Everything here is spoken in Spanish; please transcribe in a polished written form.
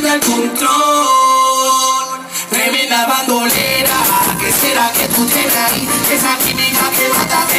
pierde el control. Tremenda bandolera, ¿qué será que tú tienes ahí? Esa química que mata.